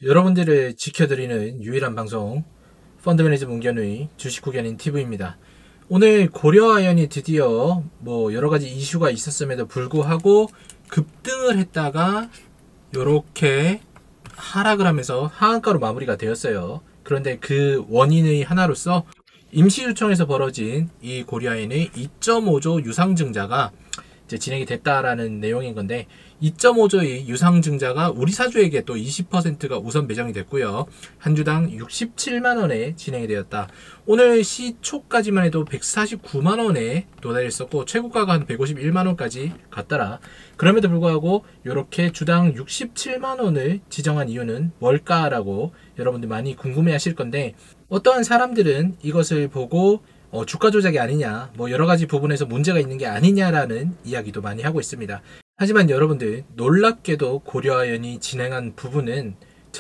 여러분들을 지켜드리는 유일한 방송 펀드매니저 문견의 주식후견인 TV입니다. 오늘 고려아연이 드디어 여러가지 이슈가 있었음에도 불구하고 급등을 했다가 이렇게 하락을 하면서 하한가로 마무리가 되었어요. 그런데 그 원인의 하나로서 임시주총에서 벌어진 이 고려아연의 2.5조 유상증자가 이제 진행이 됐다라는 내용인 건데, 2.5조의 유상증자가 우리 사주에게 또 20%가 우선 배정이 됐고요. 한 주당 67만원에 진행이 되었다. 오늘 시초까지만 해도 149만원에 도달했었고 최고가가 한 151만원까지 갔더라. 그럼에도 불구하고 이렇게 주당 67만원을 지정한 이유는 뭘까라고 여러분들 많이 궁금해 하실 건데, 어떠한 사람들은 이것을 보고 주가 조작이 아니냐, 여러가지 부분에서 문제가 있는 게 아니냐라는 이야기도 많이 하고 있습니다. 하지만 여러분들, 놀랍게도 고려아연이 진행한 부분은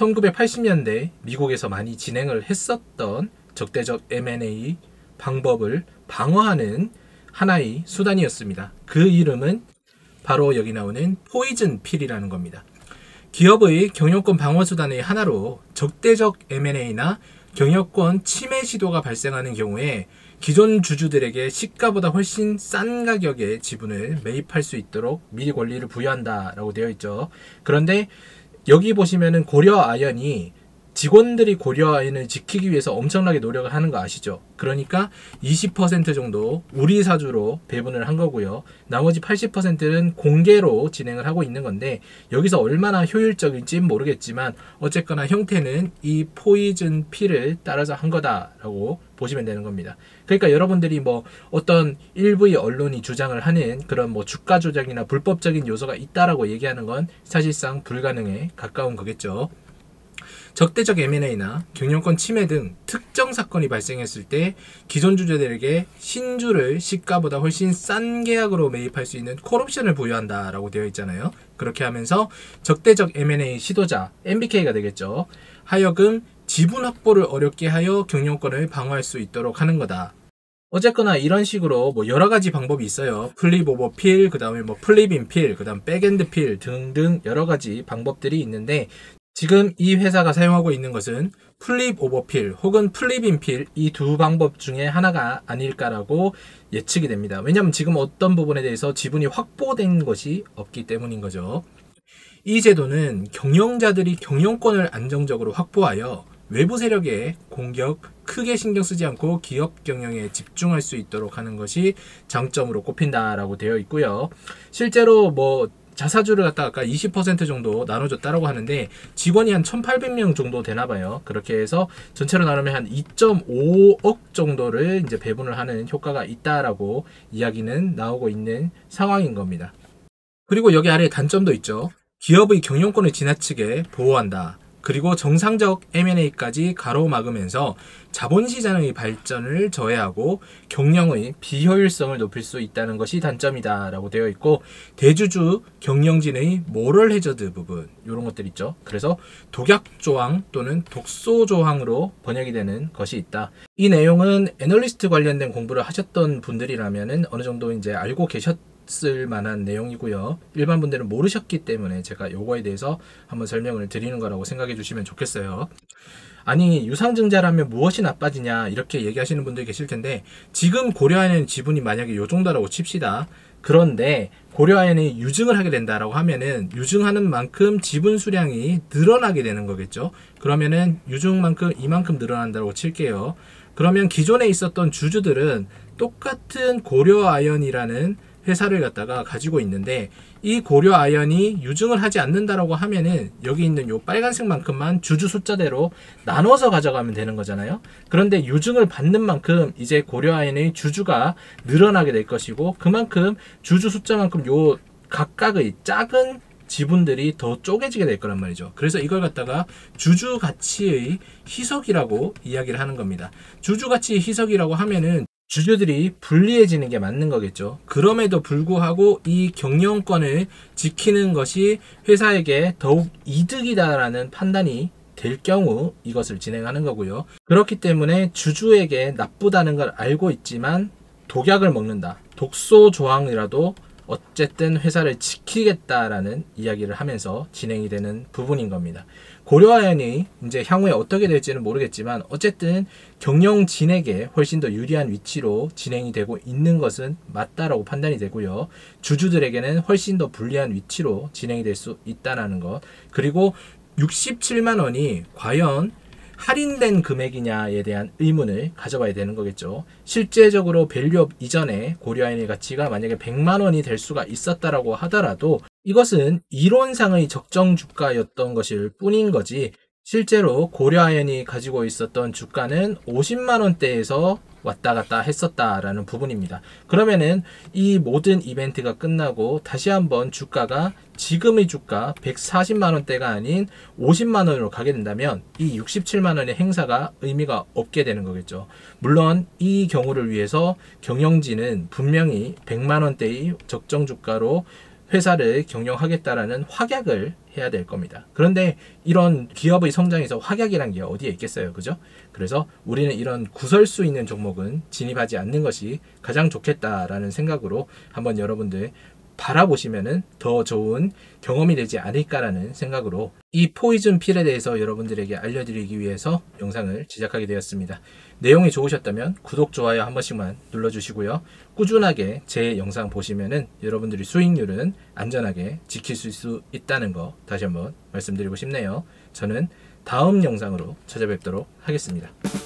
1980년대 미국에서 많이 진행을 했었던 적대적 M&A 방법을 방어하는 하나의 수단이었습니다. 그 이름은 바로 여기 나오는 포이즌 필이라는 겁니다. 기업의 경영권 방어 수단의 하나로 적대적 M&A나 경영권 침해 시도가 발생하는 경우에 기존 주주들에게 시가보다 훨씬 싼 가격의 지분을 매입할 수 있도록 미리 권리를 부여한다라고 되어 있죠. 그런데 여기 보시면은 고려아연이 직원들이 고려아연을 지키기 위해서 엄청나게 노력을 하는 거 아시죠? 그러니까 20% 정도 우리 사주로 배분을 한 거고요. 나머지 80%는 공개로 진행을 하고 있는 건데, 여기서 얼마나 효율적일지 모르겠지만 어쨌거나 형태는 이 포이즌 필을 따라서 한 거다라고 보시면 되는 겁니다. 그러니까 여러분들이 어떤 일부의 언론이 주장을 하는 그런 주가 조작이나 불법적인 요소가 있다라고 얘기하는 건 사실상 불가능에 가까운 거겠죠. 적대적 M&A나 경영권 침해 등 특정 사건이 발생했을 때 기존 주주들에게 신주를 시가보다 훨씬 싼 계약으로 매입할 수 있는 콜옵션을 부여한다라고 되어 있잖아요. 그렇게 하면서 적대적 M&A 시도자, MBK가 되겠죠. 하여금 지분 확보를 어렵게 하여 경영권을 방어할 수 있도록 하는 거다. 어쨌거나 이런 식으로 여러가지 방법이 있어요. 플립 오버 필, 그 다음에 플립인 필, 그 다음 백엔드 필 등등 여러가지 방법들이 있는데, 지금 이 회사가 사용하고 있는 것은 플립 오버 필 혹은 플립인 필, 이 두 방법 중에 하나가 아닐까라고 예측이 됩니다. 왜냐하면 지금 어떤 부분에 대해서 지분이 확보된 것이 없기 때문인 거죠. 이 제도는 경영자들이 경영권을 안정적으로 확보하여 외부 세력의 공격 크게 신경 쓰지 않고 기업 경영에 집중할 수 있도록 하는 것이 장점으로 꼽힌다라고 되어 있고요. 실제로 자사주를 갖다가 아까 20% 정도 나눠줬다라고 하는데 직원이 한 1,800명 정도 되나봐요. 그렇게 해서 전체로 나누면 한 2.5억 정도를 이제 배분을 하는 효과가 있다라고 이야기는 나오고 있는 상황인 겁니다. 그리고 여기 아래에 단점도 있죠. 기업의 경영권을 지나치게 보호한다. 그리고 정상적 M&A까지 가로막으면서 자본시장의 발전을 저해하고 경영의 비효율성을 높일 수 있다는 것이 단점이다 라고 되어 있고, 대주주 경영진의 모럴 해저드 부분, 이런 것들 있죠. 그래서 독약조항 또는 독소조항으로 번역이 되는 것이 있다. 이 내용은 애널리스트 관련된 공부를 하셨던 분들이라면 어느 정도 이제 알고 계셨을 만한 내용이고요. 일반 분들은 모르셨기 때문에 제가 요거에 대해서 한번 설명을 드리는 거라고 생각해 주시면 좋겠어요. 아니, 유상증자라면 무엇이 나빠지냐 이렇게 얘기하시는 분들이 계실 텐데, 지금 고려아연의 지분이 만약에 요 정도라고 칩시다. 그런데 고려아연이 유증을 하게 된다라고 하면은 유증하는 만큼 지분 수량이 늘어나게 되는 거겠죠. 그러면은 유증만큼 이만큼 늘어난다고 칠게요. 그러면 기존에 있었던 주주들은 똑같은 고려아연이라는 회사를 갖다가 가지고 있는데, 이 고려아연이 유증을 하지 않는다라고 하면은 여기 있는 요 빨간색만큼만 주주 숫자대로 나눠서 가져가면 되는 거잖아요. 그런데 유증을 받는 만큼 이제 고려아연의 주주가 늘어나게 될 것이고, 그만큼 주주 숫자만큼 요 각각의 작은 지분들이 더 쪼개지게 될 거란 말이죠. 그래서 이걸 갖다가 주주 가치의 희석이라고 이야기를 하는 겁니다. 주주 가치의 희석이라고 하면은 주주들이 불리해지는 게 맞는 거겠죠. 그럼에도 불구하고 이 경영권을 지키는 것이 회사에게 더욱 이득이다라는 판단이 될 경우 이것을 진행하는 거고요. 그렇기 때문에 주주에게 나쁘다는 걸 알고 있지만 독약을 먹는다, 독소 조항이라도 어쨌든 회사를 지키겠다라는 이야기를 하면서 진행이 되는 부분인 겁니다. 고려아연이 이제 향후에 어떻게 될지는 모르겠지만 어쨌든 경영진에게 훨씬 더 유리한 위치로 진행이 되고 있는 것은 맞다라고 판단이 되고요. 주주들에게는 훨씬 더 불리한 위치로 진행이 될 수 있다는 것. 그리고 67만 원이 과연 할인된 금액이냐에 대한 의문을 가져봐야 되는 거겠죠. 실제적으로 밸류업 이전에 고려아연의 가치가 만약에 100만 원이 될 수가 있었다라고 하더라도 이것은 이론상의 적정 주가였던 것일 뿐인 거지, 실제로 고려아연이 가지고 있었던 주가는 50만 원대에서 왔다 갔다 했었다라는 부분입니다. 그러면은 이 모든 이벤트가 끝나고 다시 한번 주가가 지금의 주가 140만 원대가 아닌 50만 원으로 가게 된다면 이 67만 원의 행사가 의미가 없게 되는 거겠죠. 물론 이 경우를 위해서 경영진은 분명히 100만 원대의 적정 주가로 회사를 경영하겠다라는 확약을 해야 될 겁니다. 그런데 이런 기업의 성장에서 확약이란 게 어디에 있겠어요, 그죠? 그래서 우리는 이런 구설수 있는 종목은 진입하지 않는 것이 가장 좋겠다라는 생각으로 한번 여러분들 바라보시면은 더 좋은 경험이 되지 않을까라는 생각으로 이 포이즌 필에 대해서 여러분들에게 알려드리기 위해서 영상을 제작하게 되었습니다. 내용이 좋으셨다면 구독, 좋아요 한 번씩만 눌러주시고요. 꾸준하게 제 영상 보시면은 여러분들이 수익률은 안전하게 지킬 수 있다는 거 다시 한번 말씀드리고 싶네요. 저는 다음 영상으로 찾아뵙도록 하겠습니다.